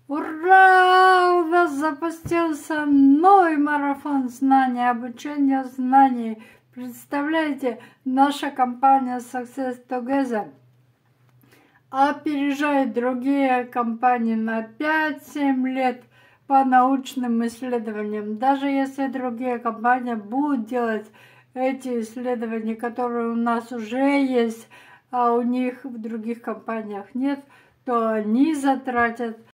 Ура! У нас запустился новый марафон знаний, обучения знаний. Представляете, наша компания Success Together опережает другие компании на 5-7 лет по научным исследованиям. Даже если другие компании будут делать эти исследования, которые у нас уже есть, а у них в других компаниях нет, то они затратят